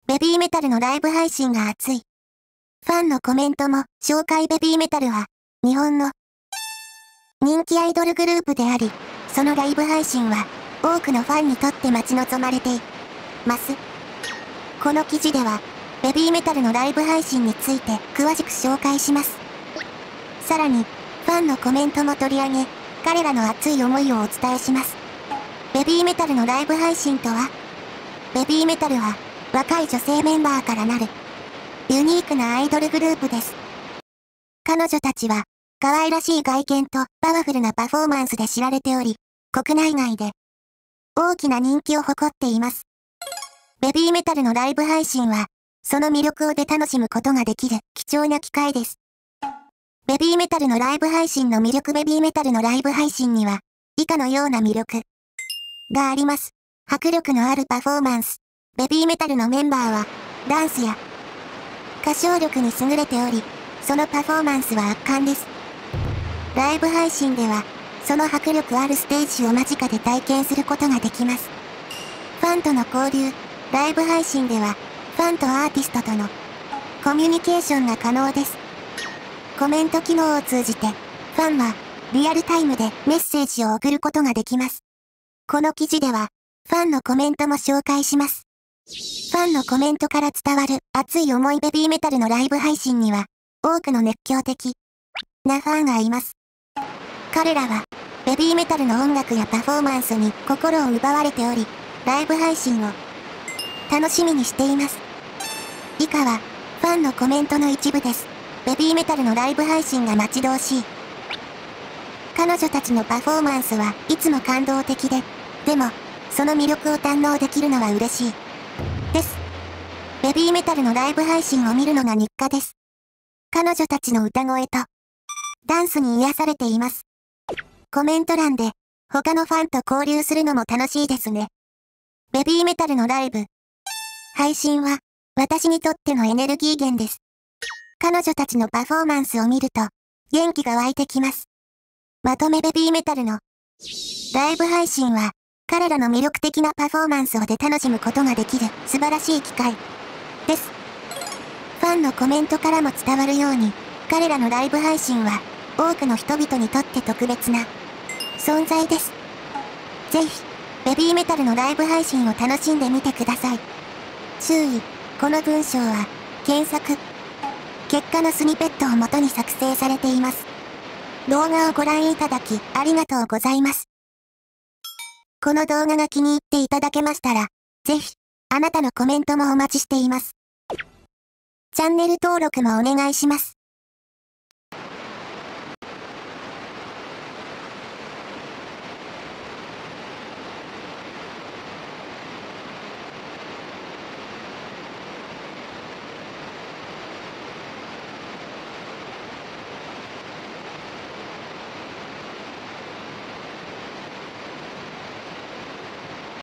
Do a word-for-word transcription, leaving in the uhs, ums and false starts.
ベビーメタルのライブ配信が熱い。ファンのコメントも、紹介ベビーメタルは、日本の人気アイドルグループであり、そのライブ配信は、多くのファンにとって待ち望まれています。この記事では、ベビーメタルのライブ配信について詳しく紹介します。さらに、ファンのコメントも取り上げ、彼らの熱い思いをお伝えします。ベビーメタルのライブ配信とは、ベビーメタルは、若い女性メンバーからなる、ユニークなアイドルグループです。彼女たちは、可愛らしい外見とパワフルなパフォーマンスで知られており、国内外で大きな人気を誇っています。ベビーメタルのライブ配信は、その魅力をで楽しむことができる貴重な機会です。ベビーメタルのライブ配信の魅力ベビーメタルのライブ配信には、以下のような魅力があります。迫力のあるパフォーマンス。ベビーメタルのメンバーは、ダンスや歌唱力に優れており、そのパフォーマンスは圧巻です。ライブ配信では、その迫力あるステージを間近で体験することができます。ファンとの交流。ライブ配信では、ファンとアーティストとのコミュニケーションが可能です。コメント機能を通じて、ファンはリアルタイムでメッセージを送ることができます。この記事では、ファンのコメントも紹介します。ファンのコメントから伝わる熱い思いベビーメタルのライブ配信には、多くの熱狂的なファンがいます。彼らは、ベビーメタルの音楽やパフォーマンスに心を奪われており、ライブ配信を楽しみにしています。以下は、ファンのコメントの一部です。ベビーメタルのライブ配信が待ち遠しい。彼女たちのパフォーマンスはいつも感動的で、でも、その魅力を堪能できるのは嬉しい。です。ベビーメタルのライブ配信を見るのが日課です。彼女たちの歌声と、ダンスに癒されています。コメント欄で、他のファンと交流するのも楽しいですね。ベビーメタルのライブ。配信は、私にとってのエネルギー源です。彼女たちのパフォーマンスを見ると、元気が湧いてきます。まとめベビーメタルのライブ配信は、彼らの魅力的なパフォーマンスをで楽しむことができる素晴らしい機会です。ファンのコメントからも伝わるように、彼らのライブ配信は、多くの人々にとって特別な存在です。ぜひ、ベビーメタルのライブ配信を楽しんでみてください。注意、この文章は、検索結果のスニペットを元に作成されています。動画をご覧いただき、ありがとうございます。この動画が気に入っていただけましたら、ぜひ、あなたのコメントもお待ちしています。チャンネル登録もお願いします。